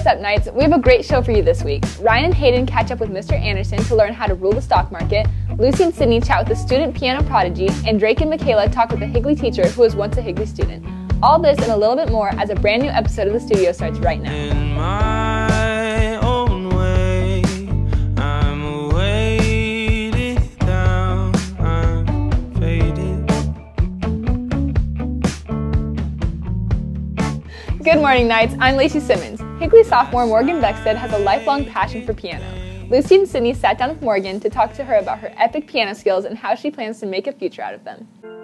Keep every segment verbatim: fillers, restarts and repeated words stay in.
up, Knights? We have a great show for you this week. Ryan and Hayden catch up with Mister Anderson to learn how to rule the stock market, Lucy and Sydney chat with a student piano prodigy, and Drake and Michaela talk with a Higley teacher who was once a Higley student. All this and a little bit more as a brand new episode of The Studio starts right now. In my own way, I'm weighted down, I'm faded. Good morning, Knights. I'm Lacey Simmons. Higley sophomore Morgan Beckstead has a lifelong passion for piano. Lucy and Sydney sat down with Morgan to talk to her about her epic piano skills and how she plans to make a future out of them.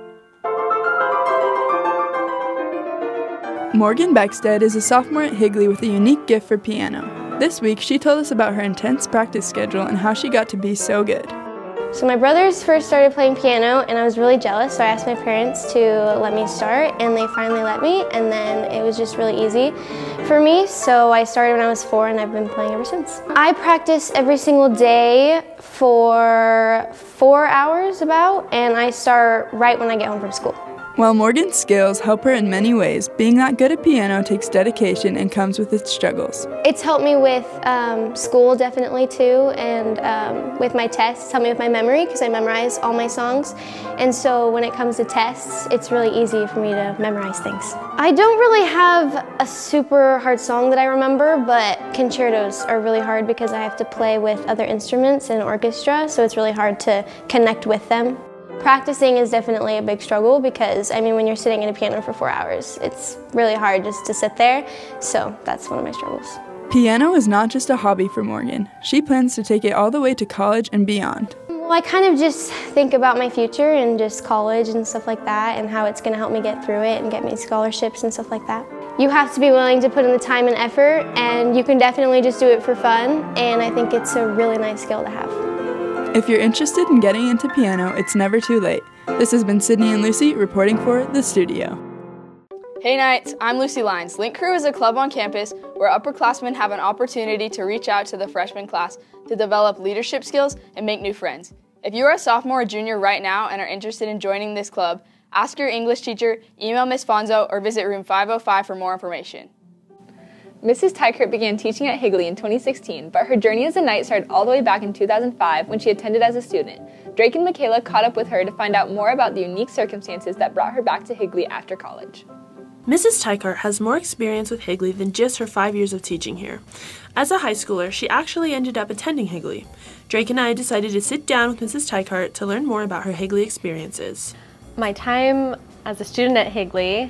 Morgan Beckstead is a sophomore at Higley with a unique gift for piano. This week, she told us about her intense practice schedule and how she got to be so good. So my brothers first started playing piano and I was really jealous, so I asked my parents to let me start and they finally let me, and then it was just really easy for me. So I started when I was four and I've been playing ever since. I practice every single day for four hours about, and I start right when I get home from school. While Morgan's skills help her in many ways, being that good at piano takes dedication and comes with its struggles. It's helped me with um, school definitely too, and um, with my tests. It's helped me with my memory because I memorize all my songs. And so when it comes to tests, it's really easy for me to memorize things. I don't really have a super hard song that I remember, but concertos are really hard because I have to play with other instruments and orchestra, so it's really hard to connect with them. Practicing is definitely a big struggle because, I mean, when you're sitting at a piano for four hours, it's really hard just to sit there, so that's one of my struggles. Piano is not just a hobby for Morgan. She plans to take it all the way to college and beyond. Well, I kind of just think about my future and just college and stuff like that and how it's going to help me get through it and get me scholarships and stuff like that. You have to be willing to put in the time and effort, and you can definitely just do it for fun, and I think it's a really nice skill to have. If you're interested in getting into piano, it's never too late. This has been Sydney and Lucy reporting for The Studio. Hey Knights, I'm Lucy Lyons. Link Crew is a club on campus where upperclassmen have an opportunity to reach out to the freshman class to develop leadership skills and make new friends. If you are a sophomore or junior right now and are interested in joining this club, ask your English teacher, email Miz Fonzo, or visit room five oh five for more information. Missus Tykert began teaching at Higley in twenty sixteen, but her journey as a Knight started all the way back in two thousand five when she attended as a student. Drake and Michaela caught up with her to find out more about the unique circumstances that brought her back to Higley after college. Missus Tykert has more experience with Higley than just her five years of teaching here. As a high schooler, she actually ended up attending Higley. Drake and I decided to sit down with Missus Tykert to learn more about her Higley experiences. My time as a student at Higley,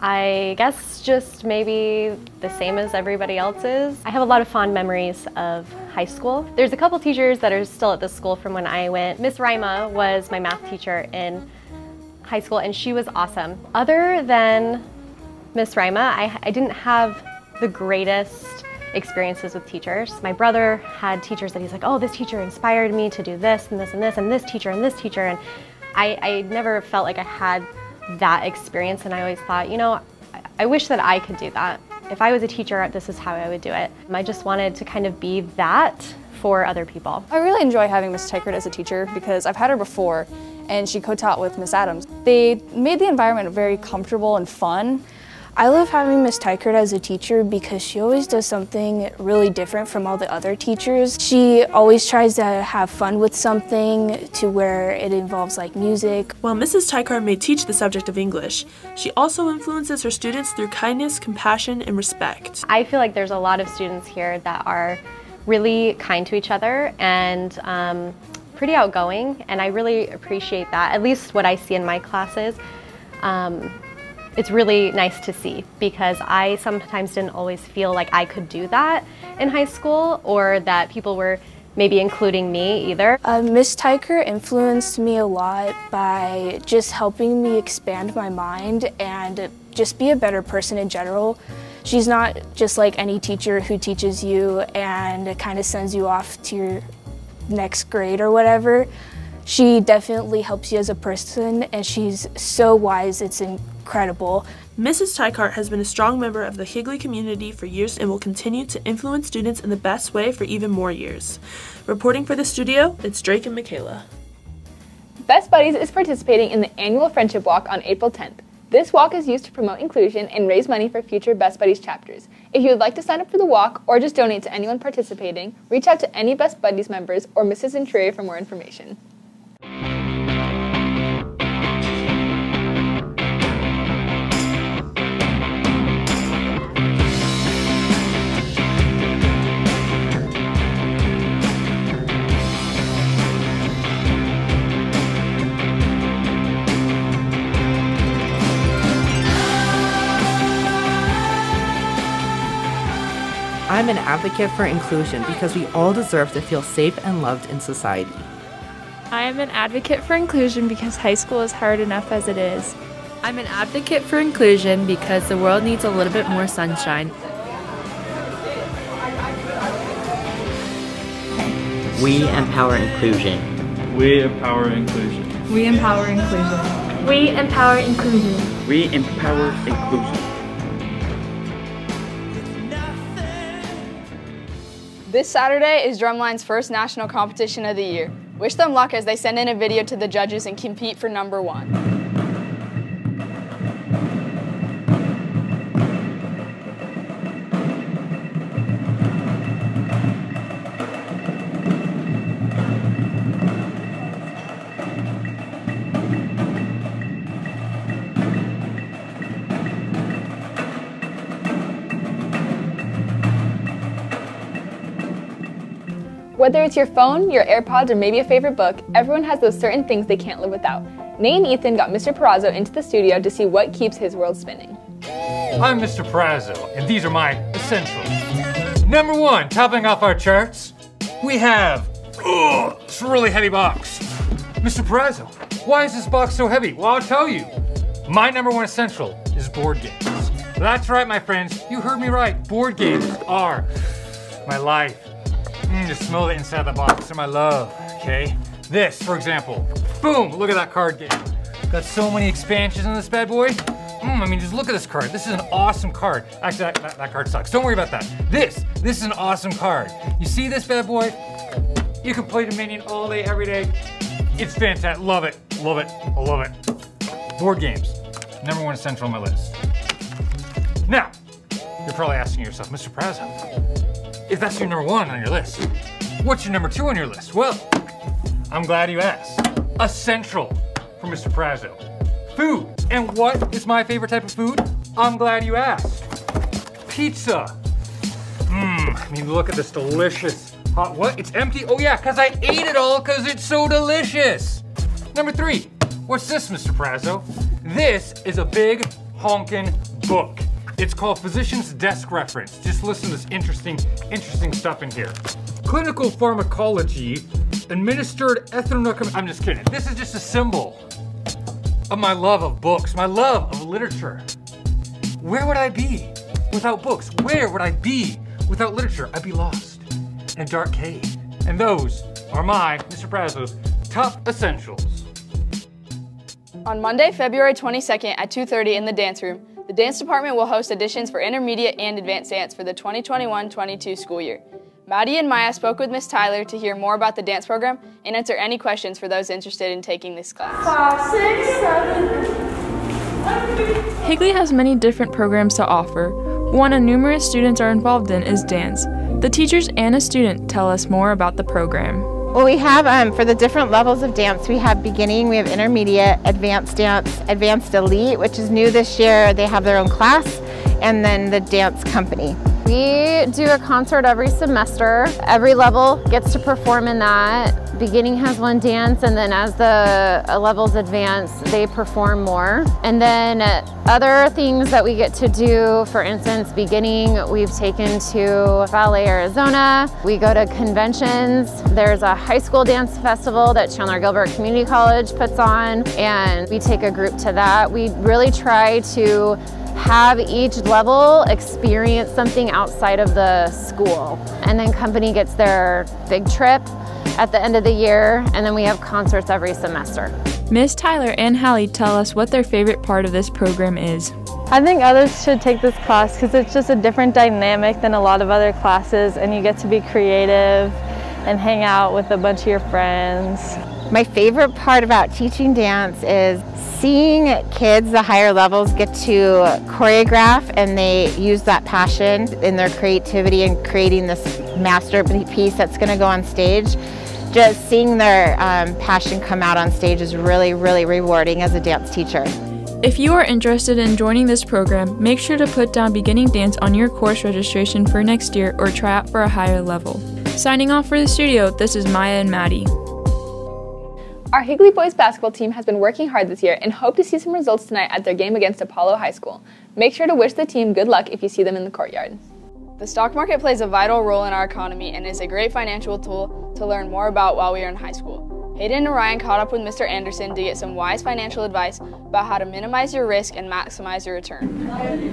I guess just maybe the same as everybody else's. I have a lot of fond memories of high school. There's a couple teachers that are still at this school from when I went. Miss Rima was my math teacher in high school and she was awesome. Other than Miss Rima, I, I didn't have the greatest experiences with teachers. My brother had teachers that he's like, oh, this teacher inspired me to do this and this and this and this teacher and this teacher, and I, I never felt like I had that experience, and I always thought, you know, I wish that I could do that. If I was a teacher, this is how I would do it. I just wanted to kind of be that for other people. I really enjoy having Miss Tykert as a teacher because I've had her before and she co-taught with Miss Adams. They made the environment very comfortable and fun. I love having Miss Tykert as a teacher because she always does something really different from all the other teachers. She always tries to have fun with something to where it involves like music. While Missus Tykert may teach the subject of English, she also influences her students through kindness, compassion, and respect. I feel like there's a lot of students here that are really kind to each other and um, pretty outgoing, and I really appreciate that, at least what I see in my classes. Um, It's really nice to see because I sometimes didn't always feel like I could do that in high school or that people were maybe including me either. Uh, Miss Tykert influenced me a lot by just helping me expand my mind and just be a better person in general. She's not just like any teacher who teaches you and kind of sends you off to your next grade or whatever. She definitely helps you as a person, and she's so wise, it's incredible. Missus Tykert has been a strong member of the Higley community for years and will continue to influence students in the best way for even more years. Reporting for The Studio, it's Drake and Michaela. Best Buddies is participating in the annual Friendship Walk on April tenth. This walk is used to promote inclusion and raise money for future Best Buddies chapters. If you would like to sign up for the walk or just donate to anyone participating, reach out to any Best Buddies members or Missus Interior for more information. I'm an advocate for inclusion because we all deserve to feel safe and loved in society. I am an advocate for inclusion because high school is hard enough as it is. I'm an advocate for inclusion because the world needs a little bit more sunshine. We empower inclusion. We empower inclusion. We empower inclusion. We empower inclusion. We empower inclusion. This Saturday is Drumline's first national competition of the year. Wish them luck as they send in a video to the judges and compete for number one. Whether it's your phone, your AirPods, or maybe a favorite book, everyone has those certain things they can't live without. Nate and Ethan got Mister Perazzo into the studio to see what keeps his world spinning. I'm Mister Perazzo, and these are my essentials. Number one, topping off our charts, we have, ugh, it's a really heavy box. Mister Perazzo, why is this box so heavy? Well, I'll tell you. My number one essential is board games. That's right, my friends, you heard me right. Board games are my life. Mm, just smell the inside of the box. They're my love, okay? This, for example. Boom, look at that card game. Got so many expansions in this bad boy. Mm, I mean, just look at this card. This is an awesome card. Actually, that, that, that card sucks. Don't worry about that. This, this is an awesome card. You see this bad boy? You can play Dominion all day, every day. It's fantastic. Love it, love it, I love it. Board games, number one essential on my list. Now, you're probably asking yourself, Mister Perazzo, if that's your number one on your list, what's your number two on your list? Well, I'm glad you asked. Essential for Mister Perazzo. Food. And what is my favorite type of food? I'm glad you asked. Pizza. Mmm, I mean, look at this delicious hot, what? It's empty? Oh yeah, because I ate it all because it's so delicious. Number three, what's this, Mister Perazzo? This is a big honkin' book. It's called Physician's Desk Reference. Just listen to this interesting, interesting stuff in here. Clinical pharmacology, administered ethnochemistry. I'm just kidding. This is just a symbol of my love of books, my love of literature. Where would I be without books? Where would I be without literature? I'd be lost in a dark cave. And those are my, Mister Perazzo's, top essentials. On Monday, February twenty-second at two thirty in the dance room, the dance department will host auditions for intermediate and advanced dance for the twenty twenty-one twenty-two school year. Maddie and Maya spoke with Miss Tyler to hear more about the dance program and answer any questions for those interested in taking this class. Five, six, seven. Higley has many different programs to offer. One and numerous students are involved in is dance. The teachers and a student tell us more about the program. Well, we have, um, for the different levels of dance, we have beginning, we have intermediate, advanced dance, advanced elite, which is new this year. They have their own class, and then the dance company. We do a concert every semester. Every level gets to perform in that. Beginning has one dance, and then as the levels advance, they perform more. And then other things that we get to do, for instance, beginning, we've taken to Ballet Arizona. We go to conventions. There's a high school dance festival that Chandler Gilbert Community College puts on, and we take a group to that. We really try to have each level experience something outside of the school. And then company gets their big trip at the end of the year, and then we have concerts every semester. Miss Tyler and Hallie tell us what their favorite part of this program is. I think others should take this class because it's just a different dynamic than a lot of other classes, and you get to be creative and hang out with a bunch of your friends. My favorite part about teaching dance is seeing kids, the higher levels, get to choreograph and they use that passion in their creativity and creating this masterpiece that's going to go on stage. Just seeing their um, passion come out on stage is really, really rewarding as a dance teacher. If you are interested in joining this program, make sure to put down beginning dance on your course registration for next year or try out for a higher level. Signing off for the studio, this is Maya and Maddie. Our Higley boys basketball team has been working hard this year and hope to see some results tonight at their game against Apollo High School. Make sure to wish the team good luck if you see them in the courtyard. The stock market plays a vital role in our economy and is a great financial tool to learn more about while we are in high school. Hayden and Ryan caught up with Mister Anderson to get some wise financial advice about how to minimize your risk and maximize your return.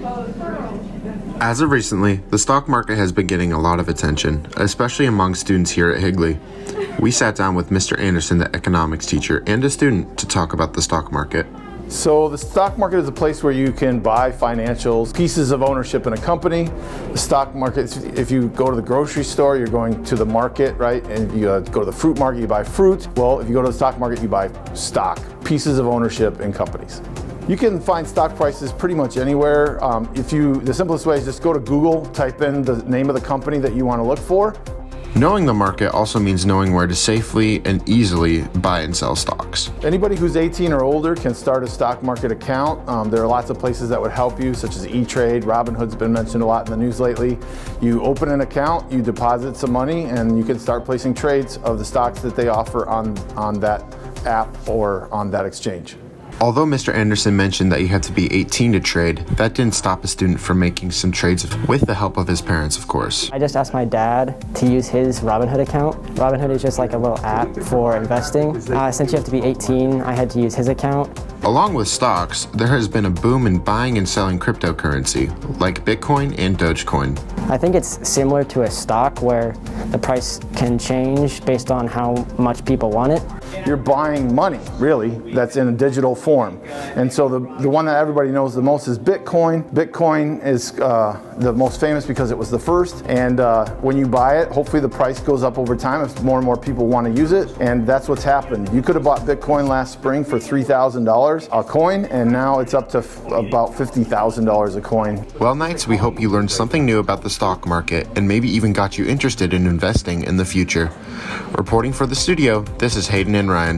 As of recently, the stock market has been getting a lot of attention, especially among students here at Higley. We sat down with Mister Anderson, the economics teacher, and a student to talk about the stock market. So the stock market is a place where you can buy financials, pieces of ownership in a company. The stock market, if you go to the grocery store, you're going to the market, right? And if you uh, go to the fruit market, you buy fruit. Well, if you go to the stock market, you buy stock, pieces of ownership in companies. You can find stock prices pretty much anywhere. Um, if you, the simplest way is just go to Google, type in the name of the company that you want to look for. Knowing the market also means knowing where to safely and easily buy and sell stocks. Anybody who's eighteen or older can start a stock market account. Um, there are lots of places that would help you, such as E-Trade. Robinhood's been mentioned a lot in the news lately. You open an account, you deposit some money, and you can start placing trades of the stocks that they offer on, on that app or on that exchange. Although Mister Anderson mentioned that you had to be eighteen to trade, that didn't stop a student from making some trades with the help of his parents, of course. I just asked my dad to use his Robinhood account. Robinhood is just like a little app for investing. Uh, since you have to be eighteen, I had to use his account. Along with stocks, there has been a boom in buying and selling cryptocurrency, like Bitcoin and Dogecoin. I think it's similar to a stock where the price can change based on how much people want it. You're buying money, really, that's in a digital form. And so the, the one that everybody knows the most is Bitcoin. Bitcoin is uh, the most famous because it was the first. And uh, when you buy it, hopefully the price goes up over time if more and more people want to use it. And that's what's happened. You could have bought Bitcoin last spring for three thousand dollars a coin, and now it's up to f about fifty thousand dollars a coin. Well, Knights, we hope you learned something new about the stock market and maybe even got you interested in investing in the future. Reporting for the studio, this is Hayden and Ryan.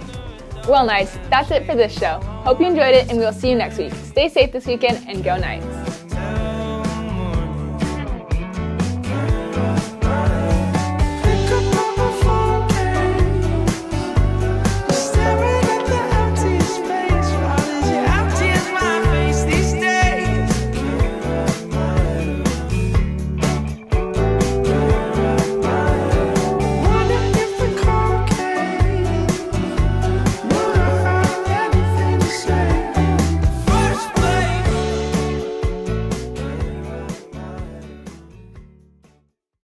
Well, Knights, that's it for this show. Hope you enjoyed it, and we'll see you next week. Stay safe this weekend, and go Knights!